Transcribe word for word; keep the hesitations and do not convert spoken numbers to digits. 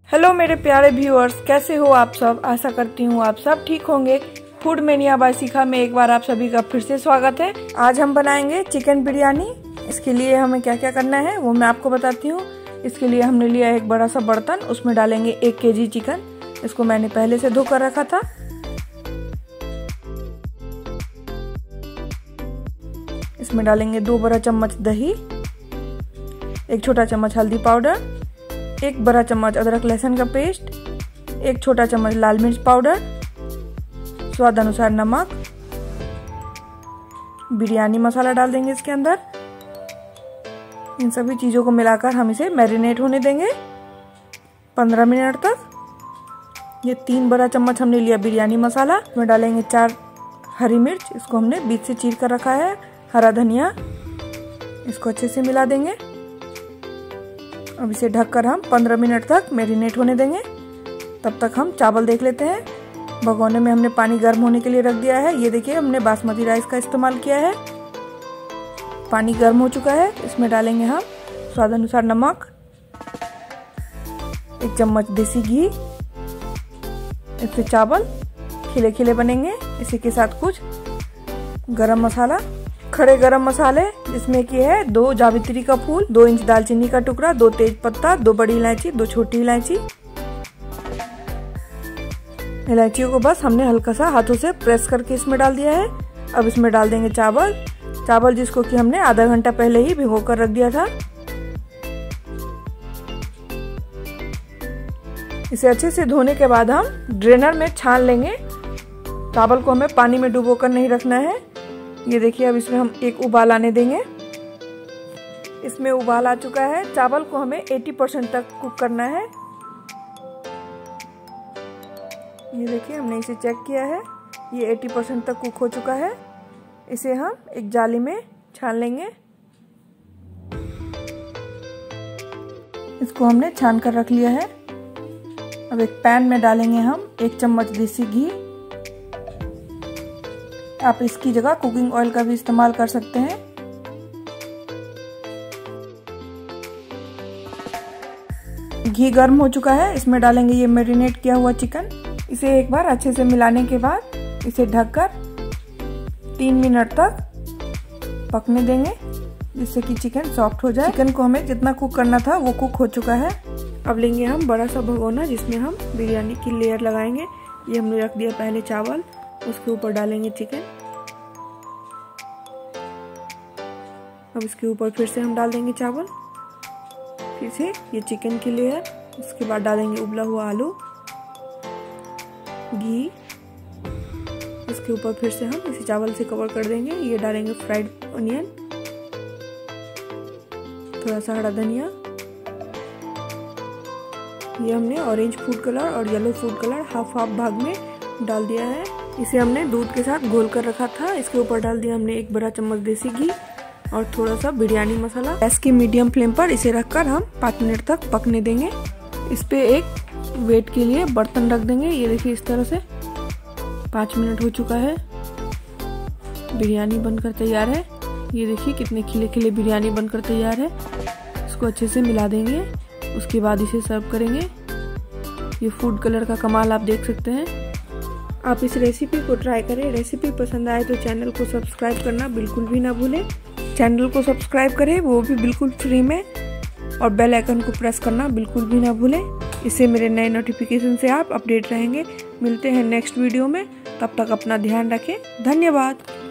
Hello मेरे प्यारे viewers, कैसे हो आप सब। आशा करती हूँ आप सब ठीक होंगे। फूड मेनिया बाय शिखा में एक बार आप सभी का फिर से स्वागत है। आज हम बनाएंगे चिकन बिरयानी। इसके लिए हमें क्या क्या करना है वो मैं आपको बताती हूँ। इसके लिए हमने लिया एक बड़ा सा बर्तन, उसमें डालेंगे एक केजी चिकन। इसको मैंने पहले से धो कर रखा था। इसमें डालेंगे दो बड़ा चम्मच दही, एक छोटा चम्मच हल्दी पाउडर, एक बड़ा चम्मच अदरक लहसुन का पेस्ट, एक छोटा चम्मच लाल मिर्च पाउडर, स्वाद अनुसार नमक, बिरयानी मसाला डाल देंगे इसके अंदर। इन सभी चीज़ों को मिलाकर हम इसे मैरिनेट होने देंगे पंद्रह मिनट तक। ये तीन बड़ा चम्मच हमने लिया बिरयानी मसाला। इसमें डालेंगे चार हरी मिर्च, इसको हमने बीच से चीर कर रखा है, हरा धनिया, इसको अच्छे से मिला देंगे। अब इसे ढककर हम पंद्रह मिनट तक मैरिनेट होने देंगे। तब तक हम चावल देख लेते हैं। भगोने में हमने पानी गर्म होने के लिए रख दिया है। ये देखिए, हमने बासमती राइस का इस्तेमाल किया है। पानी गर्म हो चुका है। इसमें डालेंगे हम स्वाद अनुसार नमक, एक चम्मच देसी घी। इससे चावल खिले खिले बनेंगे। इसी के साथ कुछ गरम मसाला, खड़े गरम मसाले, जिसमें कि है दो जावित्री का फूल, दो इंच दालचीनी का टुकड़ा, दो तेज पत्ता, दो बड़ी इलायची, दो छोटी इलायची। इलायचियों को बस हमने हल्का सा हाथों से प्रेस करके इसमें डाल दिया है। अब इसमें डाल देंगे चावल चावल जिसको कि हमने आधा घंटा पहले ही भिगो कर रख दिया था। इसे अच्छे से धोने के बाद हम ड्रेनर में छान लेंगे। चावल को हमें पानी में डुबो कर नहीं रखना है। ये देखिए, अब इसमें हम एक उबाल आने देंगे। इसमें उबाल आ चुका है। चावल को हमें अस्सी परसेंट तक कुक करना है। ये देखिए, हमने इसे चेक किया है, ये अस्सी परसेंट तक कुक हो चुका है। इसे हम एक जाली में छान लेंगे। इसको हमने छान कर रख लिया है। अब एक पैन में डालेंगे हम एक चम्मच देसी घी। आप इसकी जगह कुकिंग ऑयल का भी इस्तेमाल कर सकते हैं। घी गर्म हो चुका है। इसमें डालेंगे ये मैरिनेट किया हुआ चिकन। इसे एक बार अच्छे से मिलाने के बाद इसे ढककर तीन मिनट तक पकने देंगे, जिससे कि चिकन सॉफ्ट हो जाए। चिकन को हमें जितना कुक करना था वो कुक हो चुका है। अब लेंगे हम बड़ा सा भगोना, जिसमें हम बिरयानी की लेयर लगाएंगे। ये हमने रख दिया पहले चावल, उसके ऊपर डालेंगे चिकन। अब इसके ऊपर फिर से हम डाल देंगे चावल, फिर से ये चिकन की लेयर। उसके बाद डालेंगे उबला हुआ आलू, घी। इसके ऊपर फिर से हम इसी चावल से कवर कर देंगे। ये डालेंगे फ्राइड ऑनियन, थोड़ा सा हरा धनिया। ये हमने ऑरेंज फूड कलर और yellow food colour half half भाग में डाल दिया है। इसे हमने दूध के साथ घोल कर रखा था। इसके ऊपर डाल दिया हमने एक बड़ा चम्मच देसी घी और थोड़ा सा बिरयानी मसाला। गैस की मीडियम फ्लेम पर इसे रखकर हम पाँच मिनट तक पकने देंगे। इस पे एक वेट के लिए बर्तन रख देंगे। ये देखिए, इस तरह से पाँच मिनट हो चुका है। बिरयानी बनकर तैयार है। ये देखिए कितने खिले खिले बिरयानी बनकर तैयार है। इसको अच्छे से मिला देंगे। उसके बाद इसे सर्व करेंगे। ये फूड कलर का कमाल आप देख सकते हैं। आप इस रेसिपी को ट्राई करें। रेसिपी पसंद आए तो चैनल को सब्सक्राइब करना बिल्कुल भी ना भूलें। चैनल को सब्सक्राइब करें, वो भी बिल्कुल फ्री में, और बेल आइकन को प्रेस करना बिल्कुल भी ना भूलें। इससे मेरे नए नोटिफिकेशन से आप अपडेट रहेंगे। मिलते हैं नेक्स्ट वीडियो में। तब तक अपना ध्यान रखें। धन्यवाद।